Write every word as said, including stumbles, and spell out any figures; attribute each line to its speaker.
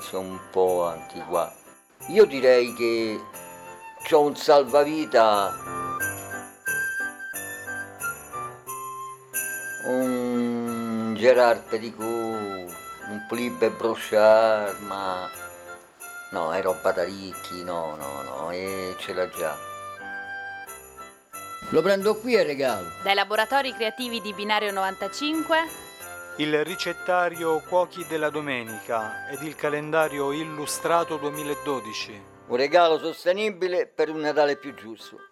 Speaker 1: sono un po' antiquato. Io direi che c'ho un salvavita, un Gerard Pericot, un Polibe Brochard, ma no, è roba da ricchi, no, no, no, e ce l'ha già. Lo prendo qui e regalo.
Speaker 2: Dai laboratori creativi di Binario novantacinque,
Speaker 3: il ricettario Cuochi della Domenica ed il calendario illustrato duemiladodici.
Speaker 1: Un regalo sostenibile per un Natale più giusto.